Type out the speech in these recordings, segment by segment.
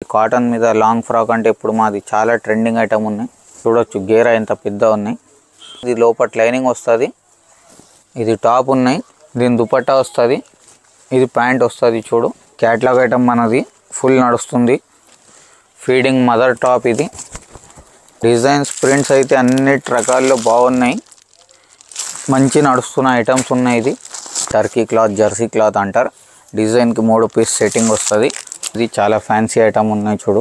Cotton మీద long frock అంటే ఇప్పుడు మాది చాలా ట్రెండింగ్ ఐటమ్ ఉన్నాయి. చూడొచ్చు గేరా ఎంత పెద్ద ఉన్నాయి. ఇది లోపల లైనింగ్ వస్తుంది. ఇది టాప్ ఉన్నాయి. దీని దుపట్టా వస్తుంది. ఇది ప్యాంట్ వస్తుంది. చూడు క్యాట్లాగ్ ఐటమ్ మనది ఫుల్ నడుస్తుంది. Feeding mother top. ఇది డిజైన్స్ ప్రింట్స్ అయితే అన్ని రకాల్లో బాగున్నాయి. మంచి నడుస్తున్న ఐటమ్స్ ఉన్నాయి. ఇది టర్కీ క్లాత్, జెర్సీ క్లాత్ అంటారు. డిజైన్కి 3 పీస్ సెట్టింగ్ వస్తుంది. ఇది చాలా ఫ్యాన్సీ ఐటమ్ ఉన్నాయి. చూడు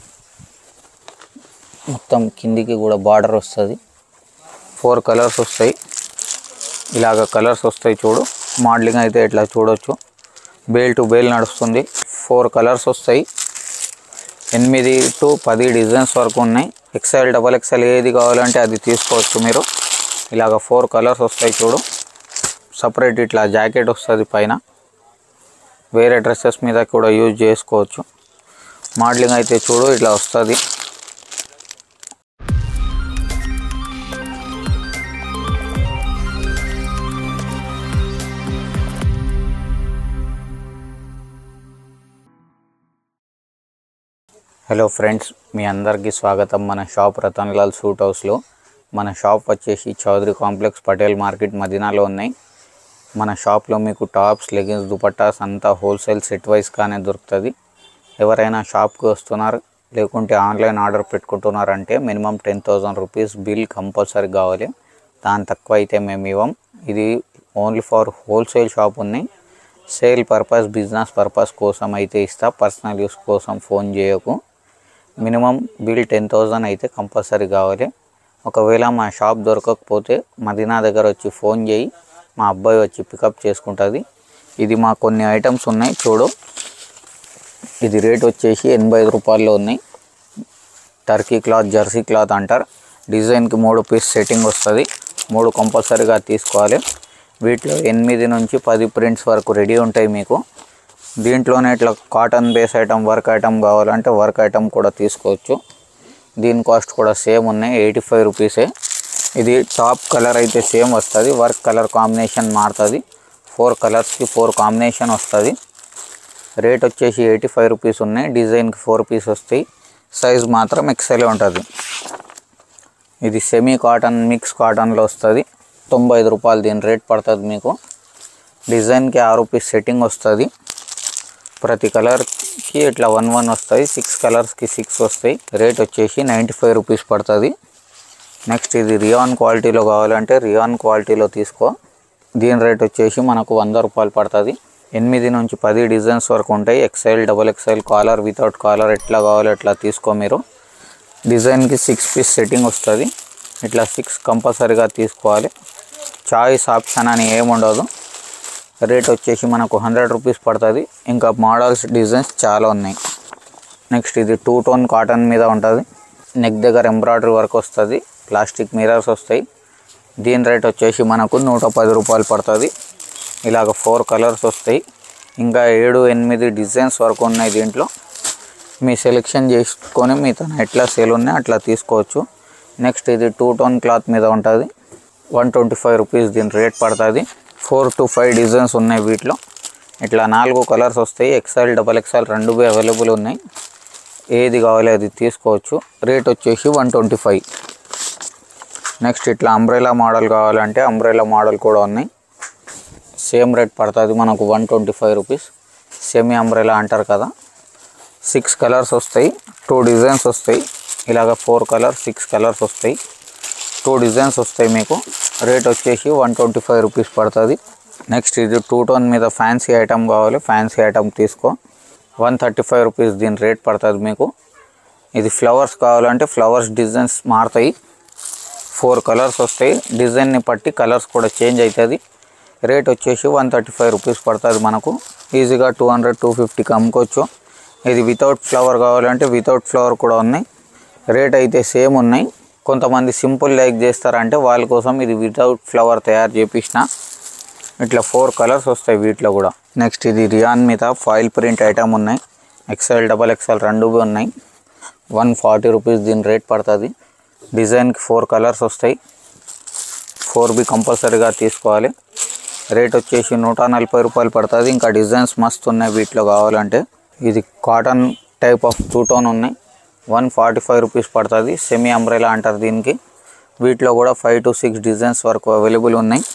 మొత్తం కిందికి కూడా బార్డర్ వస్తుంది. 4 కలర్స్ వస్తాయి. ఇలాగ కలర్స్ వస్తాయి. చూడు మోడలింగ్ అయితే ఇట్లా చూడొచ్చు. బేల్ టు బేల్ నడుస్తుంది. 4 కలర్స్ వస్తాయి. 8 to 10 డిజైన్స్ వరకు ఉన్నాయి. XL, XXL ఏది కావాలంటే అది తీసుకోవచ్చు మీరు. ఇలాగ 4 కలర్స్ వస్తాయి. చూడు సపరేట్ ఇట్లా జాకెట్ వస్తుంది పైన. వేరే డ్రెస్సెస్ మీద కూడా యూజ్ చేసుకోవచ్చు. మోడలింగ్ అయితే చూడు ఇట్లా వస్తుంది. హలో ఫ్రెండ్స్, మీ అందరికీ స్వాగతం మన షాప్ రతన్లాల్ సూట్ హౌస్లో. మన షాప్ వచ్చేసి చౌదరి కాంప్లెక్స్, పటేల్ మార్కెట్, మదీనాలో ఉన్నాయి. మన షాప్లో మీకు టాప్స్, లెగిన్స్, దుపట్టాస్ అంతా హోల్సేల్ సెట్ వైస్గానే దొరుకుతుంది. ఎవరైనా షాప్కి వస్తున్నారు లేకుంటే ఆన్లైన్ ఆర్డర్ పెట్టుకుంటున్నారంటే మినిమం 10,000 రూపీస్ బిల్ కంపల్సరీ కావాలి. దాని తక్కువ అయితే మేము ఇవ్వం. ఇది ఓన్లీ ఫర్ హోల్సేల్ షాప్ ఉన్నాయి. సేల్ పర్పస్, బిజినెస్ పర్పస్ కోసం అయితే ఇస్తా. పర్సనల్ యూస్ కోసం ఫోన్ చేయకు. మినిమం బిల్ 10,000 అయితే కంపల్సరీ కావాలి. ఒకవేళ మా షాప్ దొరకకపోతే మదీనా దగ్గర వచ్చి ఫోన్ చేయి, మా అబ్బాయి వచ్చి పికప్ చేసుకుంటుంది. ఇది మా కొన్ని ఐటమ్స్ ఉన్నాయి. చూడు ఇది రేట్ వచ్చేసి 85 రూపాయల్లో ఉన్నాయి. టర్కీ క్లాత్, జెర్సీ క్లాత్ అంటారు. డిజైన్కి 3 పీస్ సెట్టింగ్ వస్తుంది. 3 కంపల్సరీగా తీసుకోవాలి. వీటిలో 8 నుంచి 10 ప్రింట్స్ వరకు రెడీ ఉంటాయి మీకు. దీంట్లోనే ఇట్లా cotton base item, work item కావాలంటే వర్క్ ఐటమ్ కూడా తీసుకోవచ్చు. దీని కాస్ట్ కూడా సేమ్ ఉన్నాయి, 85 రూపీసే. ఇది టాప్ కలర్ అయితే సేమ్ వస్తుంది. వర్క్ కలర్ కాంబినేషన్ మారుతుంది. 4 కలర్స్కి 4 కాంబినేషన్ వస్తుంది. రేట్ వచ్చేసి 85 రూపీస్ ఉన్నాయి. డిజైన్కి 4 పీస్ వస్తాయి. సైజ్ మాత్రం XL ఉంటుంది. ఇది సెమీ కాటన్, మిక్స్ కాటన్లో వస్తుంది. 95 రూపాయలు దీని రేట్ పడుతుంది మీకు. డిజైన్కి 6 పీస్ సెట్టింగ్ వస్తుంది. ప్రతి కలర్కి ఇట్లా 1 వస్తాయి. 6 కలర్స్కి 6 వస్తాయి. రేట్ వచ్చేసి 95 రూపీస్ పడుతుంది. నెక్స్ట్ ఇది రియాన్ క్వాలిటీలో కావాలంటే రియాన్ క్వాలిటీలో తీసుకో. దీని రేట్ వచ్చేసి మనకు 100 రూపాయలు పడుతుంది. 8 నుంచి 10 డిజైన్స్ వరకు ఉంటాయి. XL, XXL, collar, without collar ఎట్లా కావాలో ఎట్లా తీసుకో మీరు. డిజైన్కి 6 పీస్ సెట్టింగ్ వస్తుంది. ఇట్లా 6 కంపల్సరీగా తీసుకోవాలి. చాయిస్ ఆప్షన్ అని ఏముండదు. రేట్ వచ్చేసి మనకు 100 రూపీస్ పడుతుంది. ఇంకా మోడల్స్, డిజైన్స్ చాలా ఉన్నాయి. నెక్స్ట్ ఇది 2 టోన్ కాటన్ మీద ఉంటుంది. నెక్ దగ్గర ఎంబ్రాయిడరీ వర్క్ వస్తుంది. ప్లాస్టిక్ మిరర్స్ వస్తాయి. దీని రేట్ వచ్చేసి మనకు 110 రూపాయలు పడుతుంది. ఇలాగ 4 కలర్స్ వస్తాయి. ఇంకా 7-8 డిజైన్స్ వరకు ఉన్నాయి. దీంట్లో మీ సెలెక్షన్ చేసుకొని మీతో ఎట్లా సేల్ ఉన్నాయి అట్లా తీసుకోవచ్చు. నెక్స్ట్ ఇది 2 టోన్ క్లాత్ మీద ఉంటుంది. 125 రూపీస్ దీని రేట్ పడుతుంది. 4 to 5 డిజైన్స్ ఉన్నాయి. వీటిలో ఇట్లా 4 కలర్స్ వస్తాయి. XL, XXL రెండు అవైలబుల్ ఉన్నాయి. ఏది కావాలి అది తీసుకోవచ్చు. రేట్ వచ్చేసి 125. నెక్స్ట్ ఇట్లా అంబ్రెలా మోడల్ కావాలంటే అంబ్రెలా మోడల్ కూడా ఉన్నాయి. సేమ్ రేట్ పడుతుంది మనకు 125 రూపీస్. సెమీ అంబ్రెలా అంటారు కదా. 6 కలర్స్ వస్తాయి. 2 డిజైన్స్ వస్తాయి. ఇలాగ 4 కలర్స్, 6 కలర్స్ వస్తాయి. 2 డిజైన్స్ వస్తాయి మీకు. రేట్ వచ్చేసి 125 రూపీస్ పడుతుంది. నెక్స్ట్ ఇది 2 టోన్ మీద ఫ్యాన్సీ ఐటమ్ కావాలి. ఫ్యాన్సీ ఐటమ్ తీసుకో. 135 రూపీస్ దీని రేట్ పడుతుంది మీకు. ఇది ఫ్లవర్స్ కావాలంటే ఫ్లవర్స్ డిజైన్స్ మారుతాయి. 4 కలర్స్ వస్తాయి. డిజైన్ని బట్టి కలర్స్ కూడా చేంజ్ అవుతుంది. రేట్ వచ్చేసి 135 రూపీస్ పడుతుంది మనకు. ఈజీగా 200-250కి అమ్ముకోవచ్చు. ఇది వితౌట్ ఫ్లవర్ కావాలంటే వితౌట్ ఫ్లవర్ కూడా ఉన్నాయి. రేట్ అయితే సేమ్ ఉన్నాయి. కొంతమంది సింపుల్ లైక్ చేస్తారంటే వాళ్ళ కోసం ఇది వితౌట్ ఫ్లవర్ తయారు చేపించిన. ఇట్లా 4 కలర్స్ వస్తాయి వీటిలో కూడా. నెక్స్ట్ ఇది రియాన్ మీద ఫాయిల్ ప్రింట్ ఐటమ్ ఉన్నాయి. XL, XXL రెండు ఉన్నాయి. 140 రూపీస్ దీని రేట్ పడుతుంది. డిజైన్కి 4 కలర్స్ వస్తాయి. 4B కంపల్సరీగా తీసుకోవాలి. రేట్ వచ్చేసి 140 రూపాయలు పడుతుంది. ఇంకా డిజైన్స్ మస్తు ఉన్నాయి వీటిలో కావాలంటే. ఇది cotton type of two tone ఉన్నాయి. 145 రూపీస్ పడుతుంది. సెమీ అంబ్రెలా అంటారు దీనికి. వీటిలో కూడా 5 to 6 డిజైన్స్ వరకు అవైలబుల్ ఉన్నాయి.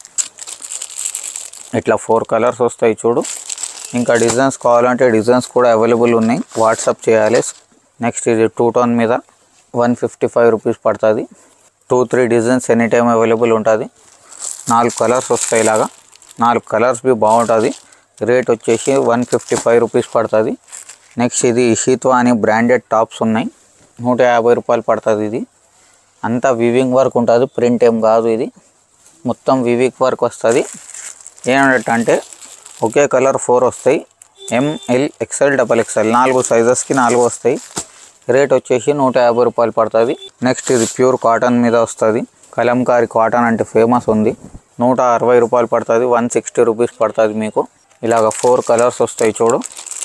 ఇట్లా 4 కలర్స్ వస్తాయి చూడు. ఇంకా డిజైన్స్ కావాలంటే డిజైన్స్ కూడా అవైలబుల్ ఉన్నాయి, వాట్సాప్ చేయాలి. నెక్స్ట్ ఇది టూ టోన్ మీద 155 రూపీస్ పడుతుంది. 2-3 డిజైన్స్ ఎనీ టైం అవైలబుల్ ఉంటుంది. 4 కలర్స్ వస్తాయి. ఇలాగా 4 కలర్స్ బి బాగుంటుంది. రేట్ వచ్చేసి 155 రూపీస్ పడుతుంది. నెక్స్ట్ ఇది ఇషిత్వా అని బ్రాండెడ్ టాప్స్ ఉన్నాయి. 150 రూపాయలు పడుతుంది. ఇది అంతా వివింగ్ వర్క్ ఉంటుంది, ప్రింట్ ఏం కాదు. ఇది మొత్తం వివింగ్ వర్క్ వస్తుంది. ఏమంటే ఒకే కలర్ 4 వస్తాయి. ML XL XXL 4 సైజెస్కి 4 వస్తాయి. రేట్ వచ్చేసి 150 రూపాయలు పడుతుంది. నెక్స్ట్ ఇది ప్యూర్ కాటన్ మీద వస్తుంది. కలంకారీ కాటన్ అంటే ఫేమస్ ఉంది. 160 రూపాయలు పడుతుంది. 160 రూపీస్ పడుతుంది మీకు. ఇలాగ 4 కలర్స్ వస్తాయి చూడు.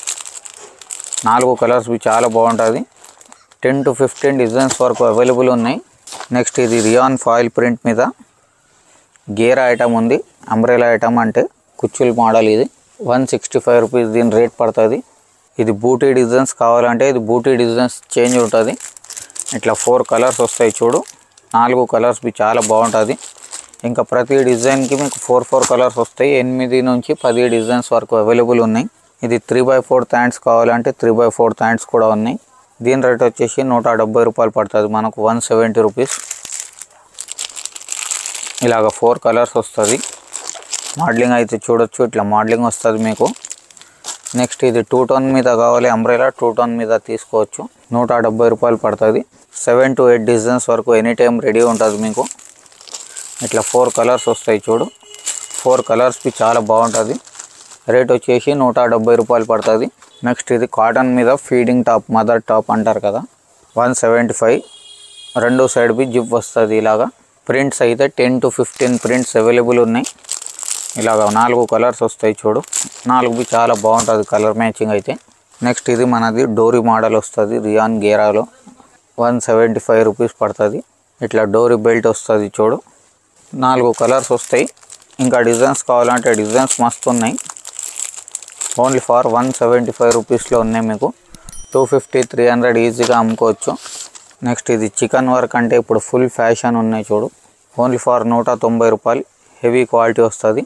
4 కలర్స్ చాలా బాగుంటుంది. 10 to 15 డిజైన్స్ వరకు అవైలబుల్ ఉన్నాయి. నెక్స్ట్ ఇది రియాన్ ఫాయిల్ ప్రింట్ మీద గేరా ఐటమ్ ఉంది. అంబ్రెలా ఐటమ్ అంటే కుచ్చులు మోడల్. ఇది 165 రూపీస్ దీని రేట్ పడుతుంది. ఇది బూటీ డిజైన్స్ కావాలంటే ఇది బూటీ డిజైన్స్ చేంజ్ ఉంటుంది. ఇట్లా 4 కలర్స్ వస్తాయి చూడు. 4 కలర్స్ చాలా బాగుంటుంది. ఇంకా ప్రతి డిజైన్కి మీకు 4 కలర్స్ వస్తాయి. 8 నుంచి 10 డిజైన్స్ వరకు అవైలబుల్ ఉన్నాయి. ఇది 3/4 హ్యాండ్స్ కావాలంటే 3/4 హ్యాండ్స్ కూడా ఉన్నాయి. దీని రేట్ వచ్చేసి 170 రూపాయలు పడుతుంది. మనకు 170 రూపీస్. ఇలాగ 4 కలర్స్ వస్తుంది. మోడలింగ్ అయితే చూడొచ్చు. ఇట్లా మోడలింగ్ వస్తుంది మీకు. నెక్స్ట్ ఇది టూ టోన్ మీద కావాలి, అంబ్రెలా టూ టోన్ మీద తీసుకోవచ్చు. 170 రూపాయలు పడుతుంది. 7 to 8 డిజైన్స్ వరకు ఎనీ టైం రెడీ ఉంటుంది మీకు. ఇట్లా 4 కలర్స్ వస్తాయి చూడు. 4 కలర్స్కి చాలా బాగుంటుంది. రేట్ వచ్చేసి 170 రూపాయలు పడుతుంది. నెక్స్ట్ ఇది కాటన్ మీద ఫీడింగ్ టాప్, మదర్ టాప్ అంటారు కదా, 175. రెండు సైడ్ బి జిప్ వస్తుంది. ఇలాగా ప్రింట్స్ అయితే 10 to 15 ప్రింట్స్ అవైలబుల్ ఉన్నాయి. ఇలాగ 4 కలర్స్ వస్తాయి చూడు. 4 చాలా బాగుంటుంది కలర్ మ్యాచింగ్ అయితే. నెక్స్ట్ ఇది మనది డోరీ మోడల్ వస్తుంది. రియాన్ గేరాలో 175 రూపీస్ పడుతుంది. ఇట్లా డోరీ బెల్ట్ వస్తుంది చూడు. 4 కలర్స్ వస్తాయి. ఇంకా డిజైన్స్ కావాలంటే డిజైన్స్ మస్తు ఉన్నాయి. ఓన్లీ ఫర్ 175 రూపీస్లో ఉన్నాయి మీకు. 250-300 ఈజీగా అమ్ముకోవచ్చు. నెక్స్ట్ ఇది చికెన్ వర్క్ అంటే ఇప్పుడు ఫుల్ ఫ్యాషన్ ఉన్నాయి చూడు. ఓన్లీ ఫర్ 190 రూపాయలు. హెవీ క్వాలిటీ వస్తుంది.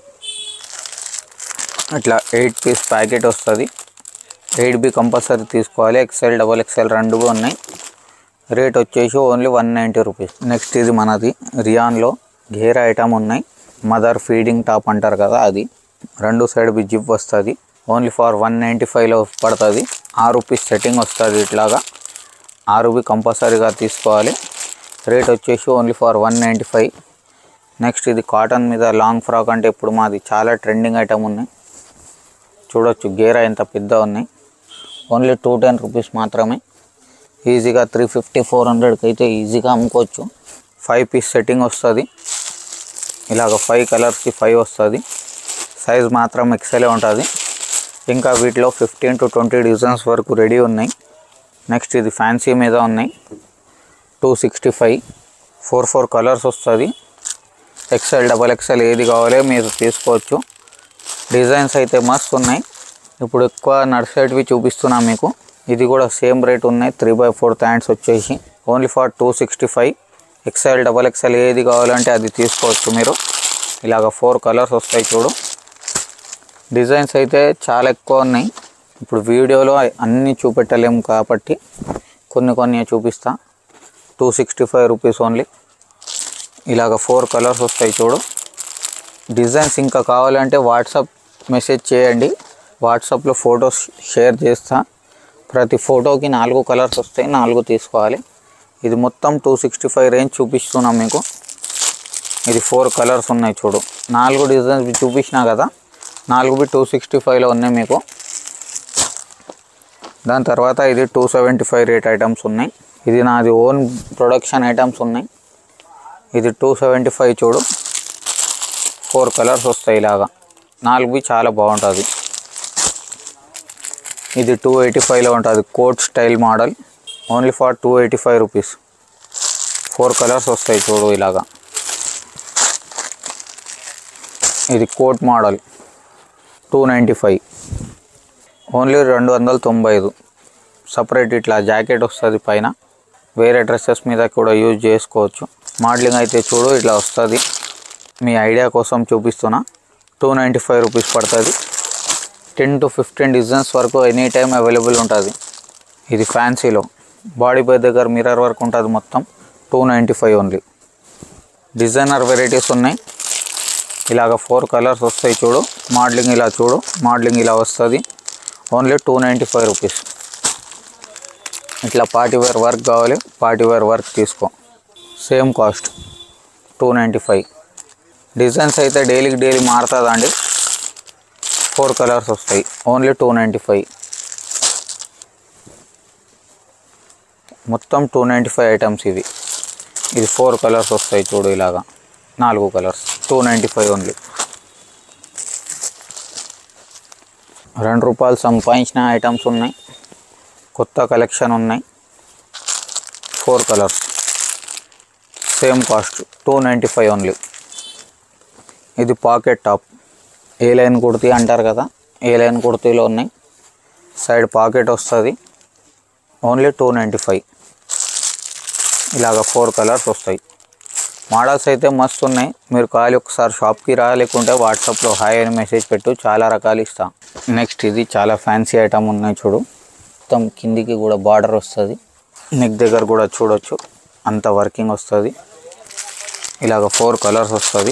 ఇట్లా 8 పీస్ ప్యాకెట్ వస్తుంది. 8B కంపల్సరీ తీసుకోవాలి. XL XXL రెండు ఉన్నాయి. రేట్ వచ్చేసి ఓన్లీ 190 రూపీస్. నెక్స్ట్ ఇది మనది రియాన్లో గేర్ ఐటమ్ ఉన్నాయి. మదర్ ఫీడింగ్ టాప్ అంటారు కదా, అది రెండు సైడ్ బి జిప్ వస్తుంది. ఓన్లీ ఫర్ 195లో పడుతుంది. 6 రూపీస్ సెట్టింగ్ వస్తుంది. ఇట్లాగా 6B కంపల్సరీగా తీసుకోవాలి. రేట్ వచ్చేసి ఓన్లీ ఫర్ 195. నెక్స్ట్ ఇది కాటన్ మీద లాంగ్ ఫ్రాక్ అంటే ఇప్పుడు మాది చాలా ట్రెండింగ్ ఐటమ్ ఉన్నాయి చూడొచ్చు. గేరా ఎంత పెద్ద ఉన్నాయి. ఓన్లీ 210 రూపీస్ మాత్రమే. ఈజీగా 350-400కి అయితే ఈజీగా అమ్ముకోవచ్చు. 5 పీస్ సెట్టింగ్ వస్తుంది. ఇలాగ 5 కలర్స్కి 5 వస్తుంది. సైజ్ మాత్రం XL ఉంటుంది. ఇంకా వీటిలో 15 to 20 డిజైన్స్ వరకు రెడీ ఉన్నాయి. నెక్స్ట్ ఇది ఫ్యాన్సీ మీద ఉన్నాయి. 265. 4 కలర్స్ వస్తుంది. XL XXL ఏది కావాలో మీరు తీసుకోవచ్చు. డిజైన్స్ అయితే మస్తు ఉన్నాయి. ఇప్పుడు ఎక్కువ నర్సరీవి చూపిస్తున్నా మీకు. ఇది కూడా సేమ్ రేట్ ఉన్నాయి. 3/4 హ్యాండ్స్ వచ్చేసి ఓన్లీ ఫర్ 265. XL XXL ఏది కావాలంటే అది తీసుకోవచ్చు మీరు. ఇలాగ 4 కలర్స్ వస్తాయి చూడు. డిజైన్స్ అయితే చాలా ఎక్కువ ఉన్నాయి. ఇప్పుడు వీడియోలో అన్నీ చూపెట్టలేము కాబట్టి కొన్ని చూపిస్తా. 265 రూపీస్ ఓన్లీ. ఇలాగ 4 కలర్స్ వస్తాయి చూడు. డిజైన్స్ ఇంకా కావాలంటే వాట్సాప్ మెసేజ్ చేయండి. వాట్సాప్లో ఫొటోస్ షేర్ చేస్తా. ప్రతి ఫోటోకి 4 కలర్స్ వస్తాయి. 4 తీసుకోవాలి. ఇది మొత్తం 265 రేంజ్ చూపిస్తున్నాం మీకు. ఇది 4 కలర్స్ ఉన్నాయి చూడు. 4 డిజైన్స్ చూపించినా కదా, 4 265లో ఉన్నాయి మీకు. దాని తర్వాత ఇది 275 రేట్ ఐటమ్స్ ఉన్నాయి. ఇది నాది ఓన్ ప్రొడక్షన్ ఐటమ్స్ ఉన్నాయి. ఇది 275 చూడు. 4 కలర్స్ వస్తాయి. ఇలాగా 4 చాలా బాగుంటుంది. ఇది 285లో ఉంటుంది. Coat style model. Only for 285 rupees. 4 colours వస్తాయి చూడు. ఇలాగా ఇది కోట్ మోడల్ 295. ఓన్లీ 295. సపరేట్ ఇట్లా జాకెట్ వస్తుంది పైన, వేరే డ్రెస్సెస్ మీద కూడా యూజ్ చేసుకోవచ్చు. మోడలింగ్ అయితే చూడు ఇట్లా వస్తుంది. మీ ఐడియా కోసం చూపిస్తున్నా. 295 రూపీస్ పడుతుంది. 10 to 15 డిజైన్స్ వరకు ఎనీ టైం అవైలబుల్ ఉంటుంది. ఇది ఫ్యాన్సీలో బాడీ పై దగ్గర మిర్రర్ వర్క్ ఉంటుంది. మొత్తం 295 ఓన్లీ. డిజైనర్ వెరైటీస్ ఉన్నాయి. ఇలాగ 4 కలర్స్ వస్తాయి చూడు. మోడలింగ్ ఇలా చూడు, మోడలింగ్ ఇలా వస్తుంది. Only 295 rupees. ఇట్లా పార్టీవేర్ వర్క్ కావాలి, పార్టీవేర్ వర్క్ తీసుకో, సేమ్ కాస్ట్ 295. డిజైన్స్ అయితే డైలీ మారుతుందండి. 4 కలర్స్ వస్తాయి. ఓన్లీ 295. మొత్తం 295 ఐటమ్స్ ఇవి. ఇది 4 కలర్స్ వస్తాయి చూడు. ఇలాగా 4 కలర్స్ 295 ఓన్లీ. ₹2 సంపాదించిన ఐటమ్స్ ఉన్నాయి. కొత్త కలెక్షన్ ఉన్నాయి. 4 కలర్స్ సేమ్ కాస్ట్ 295 ఓన్లీ. ఇది pocket top. A line kurti అంటారు కదా, ఏ లైన్ కుర్తీలో ఉన్నాయి. సైడ్ పాకెట్ వస్తుంది. ఓన్లీ 295. ఇలాగ 4 కలర్స్ వస్తాయి. మోడల్స్ అయితే మస్తు ఉన్నాయి. మీరు ఖాళీ ఒకసారి షాప్కి రాలేకుంటే వాట్సాప్లో హాయ్ అని మెసేజ్ పెట్టు, చాలా రకాలు ఇస్తాం. నెక్స్ట్ ఇది చాలా ఫ్యాన్సీ ఐటమ్ ఉన్నాయి చూడు. మొత్తం కిందికి కూడా బార్డర్ వస్తుంది. నెక్ దగ్గర కూడా చూడొచ్చు, అంత వర్కింగ్ వస్తుంది. ఇలాగ 4 కలర్స్ వస్తుంది.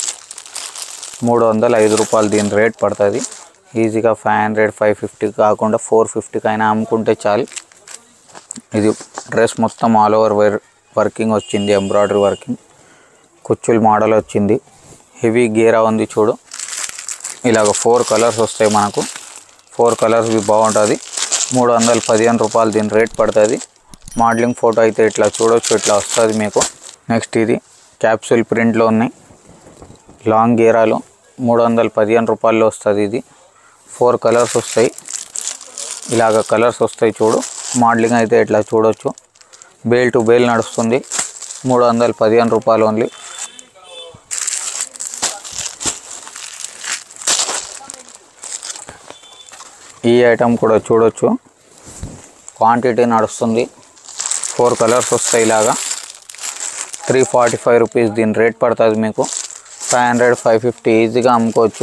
₹305 దీని రేట్ పడుతుంది. ఈజీగా 500, 550 కాకుండా 450 అయినా అమ్ముకుంటే చాలు. ఇది డ్రెస్ మొత్తం ఆల్ ఓవర్ వర్కింగ్ వచ్చింది. ఎంబ్రాయిడరీ వర్కింగ్, కుచ్చులు మోడల్ వచ్చింది. హెవీ గేరా ఉంది చూడు. ఇలాగ 4 కలర్స్ వస్తాయి మనకు. 4 కలర్స్ బాగుంటుంది. ₹315 దీని రేట్ పడుతుంది. మోడలింగ్ ఫోటో అయితే ఇట్లా చూడొచ్చు, ఇట్లా వస్తుంది మీకు. నెక్స్ట్ ఇది క్యాప్సూల్ ప్రింట్లో ఉన్నాయి. లాంగ్ గేరాలో ₹315 వస్తుంది. ఇది 4 కలర్స్ వస్తాయి. ఇలాగ కలర్స్ వస్తాయి చూడు. మోడలింగ్ అయితే ఇట్లా చూడొచ్చు. బేల్ టు బేల్ నడుస్తుంది. ₹315 ఓన్లీ. ఈ ఐటమ్ కూడా చూడొచ్చు. క్వాంటిటీ నడుస్తుంది. 4 కలర్స్ వస్తాయి. ఇలాగా ₹345 దీని రేట్ పడుతుంది మీకు. 500, 550 ఈజీగా అమ్ముకోవచ్చు.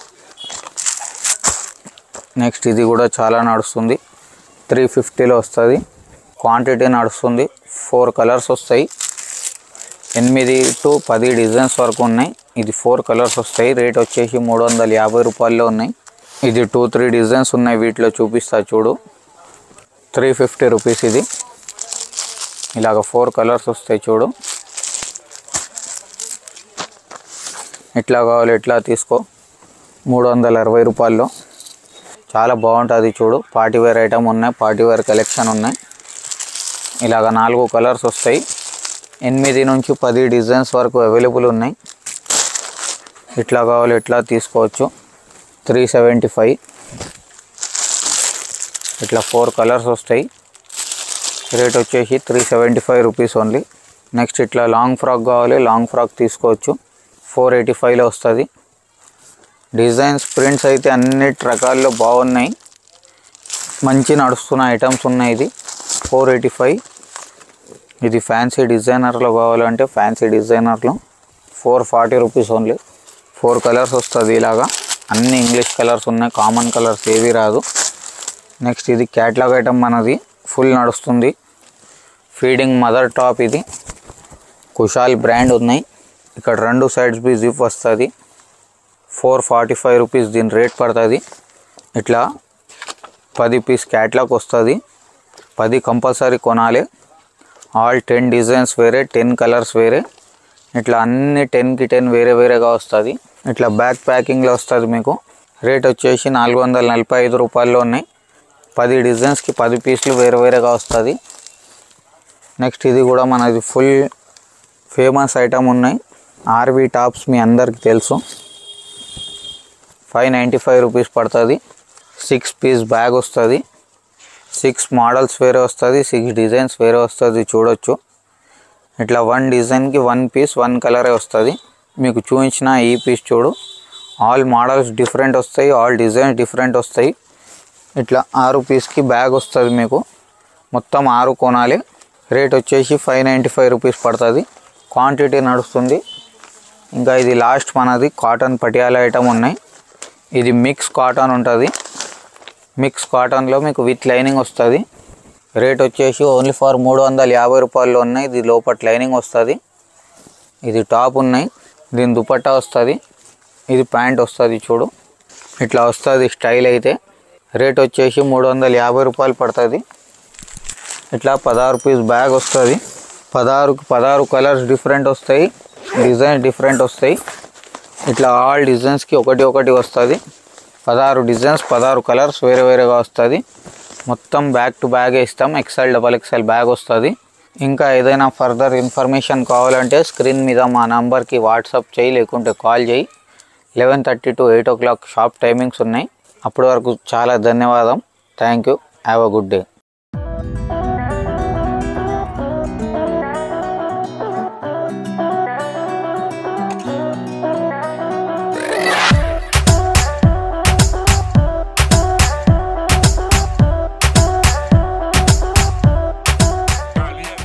నెక్స్ట్ ఇది కూడా చాలా నడుస్తుంది. 350లో వస్తుంది. క్వాంటిటీ నడుస్తుంది. 4 కలర్స్ వస్తాయి. 8 to 10 డిజైన్స్ వరకు ఉన్నాయి. ఇది 4 కలర్స్ వస్తాయి. రేట్ వచ్చేసి ₹350 ఉన్నాయి. ఇది 2-3 డిజైన్స్ ఉన్నాయి. వీటిలో చూపిస్తా చూడు. ₹350 ఇది. ఇలాగ 4 కలర్స్ వస్తాయి చూడు. ఎట్లా కావాలి ఎట్లా తీసుకో. ₹360. చాలా బాగుంటుంది చూడు. పార్టీవేర్ ఐటమ్ ఉన్నాయి, పార్టీవేర్ కలెక్షన్ ఉన్నాయి. ఇలాగ 4 కలర్స్ వస్తాయి. 8 నుంచి 10 డిజైన్స్ వరకు అవైలబుల్ ఉన్నాయి. ఇట్లా కావాలి ఎట్లా తీసుకోవచ్చు. 375. ఇట్లా 4 కలర్స్ వస్తాయి. రేట్ వచ్చేసి ₹375 ఓన్లీ. నెక్స్ట్ ఇట్లా లాంగ్ ఫ్రాక్ కావాలి, లాంగ్ ఫ్రాక్ తీసుకోవచ్చు. 485లో వస్తుంది. డిజైన్స్ ప్రింట్స్ అయితే అన్ని రకాల్లో బాగున్నాయి. మంచి నడుస్తున్న ఐటమ్స్ ఉన్నాయి. ఇది 485. ఇది ఫ్యాన్సీ డిజైనర్లో కావాలంటే ఫ్యాన్సీ డిజైనర్లో ₹440 ఓన్లీ. 4 కలర్స్ వస్తుంది. ఇలాగా అన్ని ఇంగ్లీష్ కలర్స్ ఉన్నాయి. కామన్ కలర్స్ ఏవి రాదు. నెక్స్ట్ ఇది క్యాట్లాగ్ ఐటమ్ మనది. ఫుల్ నడుస్తుంది. Feeding mother top. ఇది కుషాల్ బ్రాండ్ ఉన్నాయి. ఇక్కడ 2 సైడ్స్ బి జిప్ వస్తుంది. ₹445 దీని రేట్ పడుతుంది. ఇట్లా 10 పీస్ క్యాట్లాగ్ వస్తుంది. 10 కంపల్సరీ కొనాలి. ఆల్ 10 డిజైన్స్ వేరే, 10 కలర్స్ వేరే. ఇట్లా అన్ని 10కి 10 వేరే వేరేగా వస్తుంది. ఇట్లా బ్యాక్ ప్యాకింగ్లో వస్తుంది మీకు. రేట్ వచ్చేసి ₹445 ఉన్నాయి. 10 డిజైన్స్కి 10 పీసులు వేరే వేరేగా వస్తుంది. నెక్స్ట్ ఇది కూడా మనది ఫుల్ ఫేమస్ ఐటమ్ ఉన్నాయి. ఆర్వి టాప్స్ మీ అందరికి తెలుసు. ₹595 పడుతుంది. 6 పీస్ బ్యాగ్ వస్తుంది. 6 మోడల్స్ వేరే వస్తుంది. 6 డిజైన్స్ వేరే వస్తుంది. చూడొచ్చు. ఇట్లా 1 డిజైన్కి 1 పీస్ 1 కలరే వస్తుంది. మీకు చూపించిన ఈ పీస్ చూడు. ఆల్ మోడల్స్ డిఫరెంట్ వస్తాయి, ఆల్ డిజైన్స్ డిఫరెంట్ వస్తాయి. ఇట్లా 6 పీస్కి బ్యాగ్ వస్తుంది మీకు. మొత్తం 6 కొనాలి. రేట్ వచ్చేసి 595 రూపీస్ పడుతుంది. క్వాంటిటీ నడుస్తుంది. ఇంకా ఇది లాస్ట్ మనది కాటన్ పటియాలా ఐటమ్ ఉన్నాయి. ఇది మిక్స్ కాటన్ ఉంటుంది. మిక్స్ కాటన్లో మీకు విత్ లైనింగ్ వస్తుంది. రేట్ వచ్చేసి ఓన్లీ ఫర్ 350 రూపాయల్లో ఉన్నాయి. ఇది లోపల లైనింగ్ వస్తుంది. ఇది టాప్ ఉన్నాయి. దీని దుపట్టా వస్తుంది. ఇది ప్యాంట్ వస్తుంది. చూడు ఇట్లా వస్తుంది స్టైల్ అయితే. రేట్ వచ్చేసి 350 రూపాయలు పడుతుంది. ఇట్లా 16 పీస్ బ్యాగ్ వస్తుంది. 16 కలర్స్ డిఫరెంట్ వస్తాయి. డిజైన్ డిఫరెంట్ వస్తాయి. ఇట్లా ఆల్ డిజైన్స్కి ఒకటి వస్తుంది. 16 డిజైన్స్ 16 కలర్స్ వేరేగా వస్తుంది. మొత్తం బ్యాగ్ టు బ్యాగే ఇస్తాం. XL XXL బ్యాగ్ వస్తుంది. ఇంకా ఏదైనా ఫర్దర్ ఇన్ఫర్మేషన్ కావాలంటే స్క్రీన్ మీద మా నంబర్కి వాట్సాప్ చేయి, లేకుంటే కాల్ చేయి. 11:30 to 8 o'clock షాప్ టైమింగ్స్ ఉన్నాయి. అప్పటి వరకు చాలా ధన్యవాదం. Thank you. Have a good day.